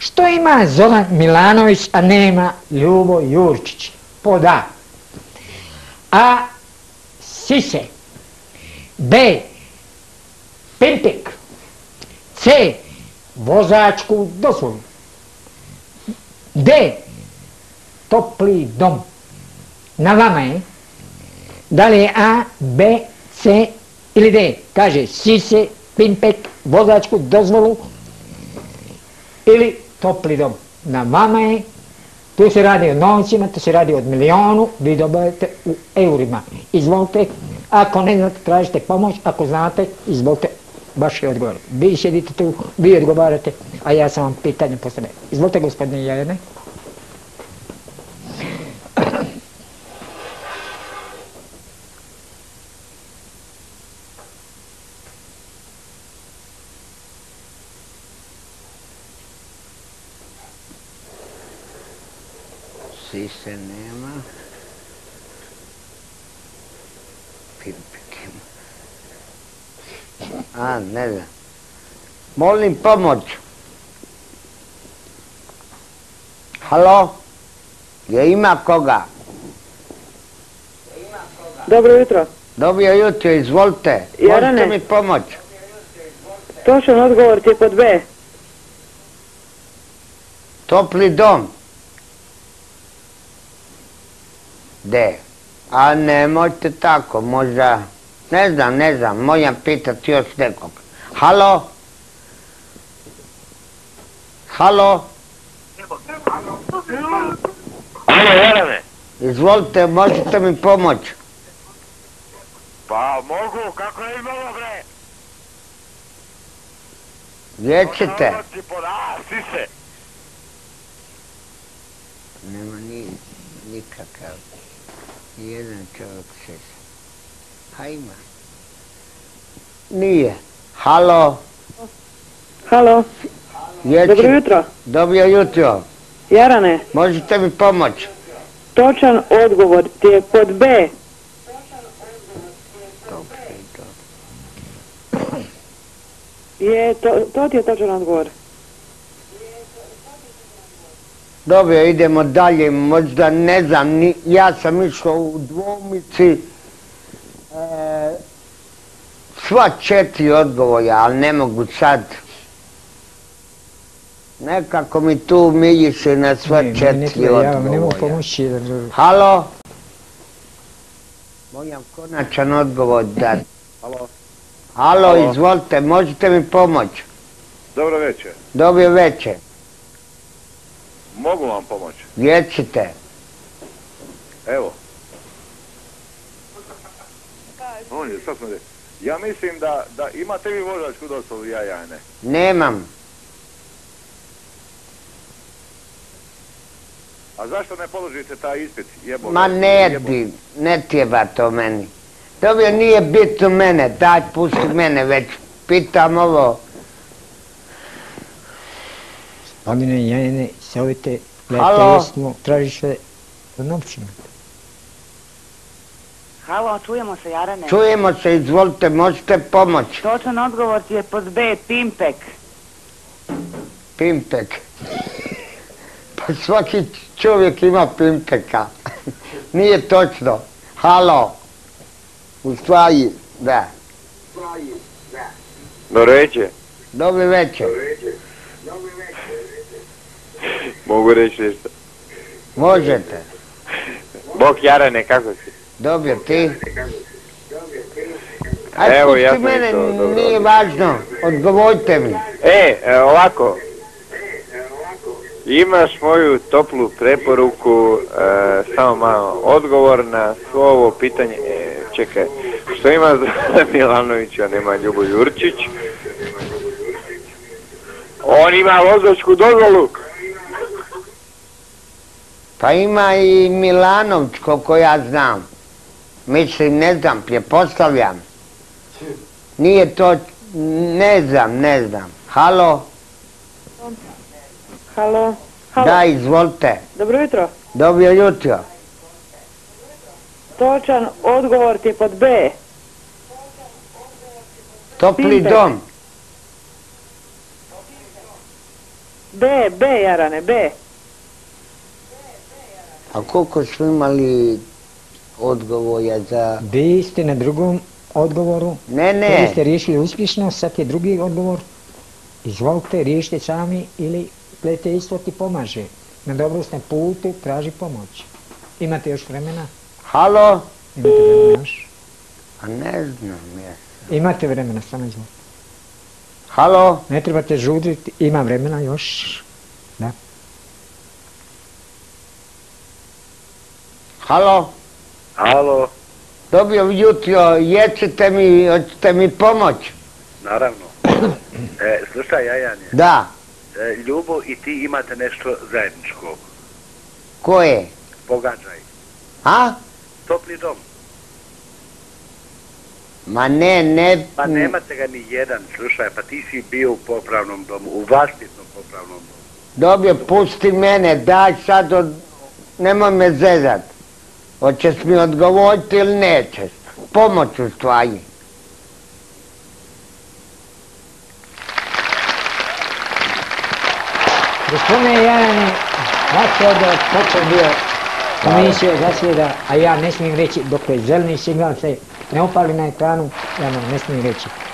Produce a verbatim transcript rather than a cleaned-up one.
Što ima Zoran Milanović, a nema Ljubo Jurčić? Pod A. A. Sise. B. Pimpek. C. Vozačku dozvolu. D. Topli dom. Na vama je. Da li je A, B, C ili D? Kaže Sise, Pimpek, vozačku dozvolu ili topli dom. Na vama je. Tu se radi o novcima, tu se radi o milijonu, vi dobijete u eurima. Izvolite, ako ne znate, tražite pomoć, ako znate, izvolite, baš je odgovor. Vi sjedite tu, vi odgovarate, a ja sam vam pitanje postavio. Izvolite, gospodine Jajane. Sise nema. Pimpek ima. A, ne znam. Molim pomoć. Halo? Je ima koga? Dobro jutro. Dobro jutro, izvolite. Možete mi pomoć? Točan odgovor ti je pod B. Topli dom. De, a nemojte tako, možda, ne znam, ne znam, moram pitati još nekog. Halo? Halo? Halo, Jarane. Izvolite, možete mi pomoć? Pa mogu, kako je imalo, bre? Gdje ćete? A, Sise. Nema ni, nikakav. Jedan čovjek šest. Ha ima. Nije. Halo? Halo. Gdje Dobro će- jutro. Dobro jutro. Jarane, Možete mi pomoć? točan odgovor ti je pod B. Je, to, to ti je točan odgovor. Dobro, idemo dalje, možda ne znam, ni, ja sam išao u dvomici, e, sva četiri odgovora, ali ne mogu sad. Nekako mi tu miriše na sva Ne, četiri ne treba, ja vam ne mogu odgovora. pomoći. jer- Halo? Moram konačan odgovor dati. Halo. Halo, Halo. izvolite, možete mi pomoć? Dobro večer. Dobro večer. Mogu vam pomoći? Gdje ćete? Evo. On je, sad smo rekli. Ja mislim da, da imate vi vozačku dozvolu, ja, ja ne. Nemam. A zašto ne položite taj ispit? Jebo, Ma ne bi, ne treba to meni. Dobro, nije bitno mene, daj pusti mene već. Pitam ovo. Gospodine Jajane, savjete, Halo? gledajte jesmo, traži se novčinu. Halo, čujemo se, Jarane. Čujemo se, izvolite, možete pomoć. Točan odgovor ti je pod B, Pimpek. Pimpek. Pa svaki čovjek ima pimpeka. Nije točno. Halo. U stvari, da. Dobro večer. Dobro večer. Mogu reći nešto. Možete. Bog Jarane, kako si? Dobro, ti? Aj, Evo, pusti ja sam mene, isto dobro nije odlično. važno. Odgovorite mi. E, e, ovako. Imaš moju toplu preporuku, e, samo malo, odgovor na svo ovo pitanje, e, čekaj, što ima Zoran Milanović, a nema Ljubo Jurčić? On ima vozačku dozvolu. Pa ima i Milanović, koliko ja znam. Mislim, ne znam, pretpostavljam. Nije to, ne znam, ne znam. Halo? Halo. Halo. Da, izvolite. Dobro jutro. Dobro jutro. Točan odgovor ti je pod B. Topli Pimpek. dom. B, B, Jarane, B. A koliko su imali odgovora za... Vi ste na drugom odgovoru. Ne, Vi ne. ste riješili uspješno, sad je drugi odgovor. Izvolite, riješite sami ili plete isto ti pomaže. Na dobro ste putu, traži pomoć. Imate još vremena? Halo? Imate vremena još? A ne znam ja. Imate vremena, samo izvolite. Halo? Ne trebate žuditi, ima vremena još. Da. Halo? Alo, Dobro jutro, jecite mi, hoćete mi pomoć? naravno. E, slušaj, Jajane, Da. e, Ljubo i ti imate nešto zajedničko. Koje? Pogađaj. A? Topli dom. Ma ne, ne... Pa nemate ga ni jedan, slušaj, pa ti si bio u popravnom domu, u vlastitnom popravnom domu. Dobro, pusti mene, daj sad, od... nemoj me zezat. Hoćeš mi odgovoriti ili nećeš? Pomoć u stvari. Gospodine Jarane, vaš odgovor počeo bio komisija zasjeda, a ja ne smijem reći dok je zeleni signal se ne upali na ekranu, ja vam ne smijem reći.